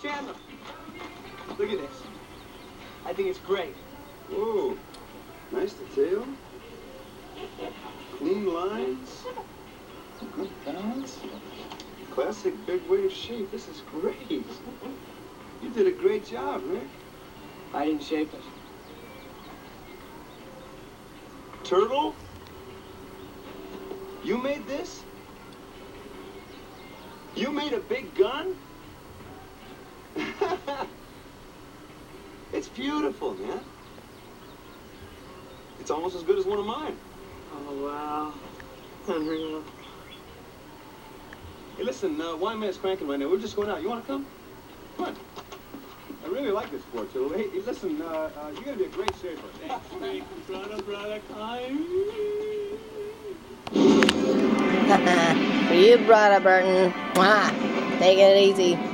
Chandler, look at this. I think it's great. Whoa, nice detail. Clean lines. Good balance. Classic big wave shape. This is great. You did a great job, Rick. I didn't shape it. Turtle? You made this? You made a big gun? It's beautiful, man. It's almost as good as one of mine. Oh, wow. Unreal. Hey, listen, Wine Man's cranking right now. We're just going out. You want to come? Come on. I really like this sport, too. Hey, listen, you're going to be a great shaper. Thanks, Rick. Brother, kind. For you, Bradda, Burton. Mwah. Take it easy.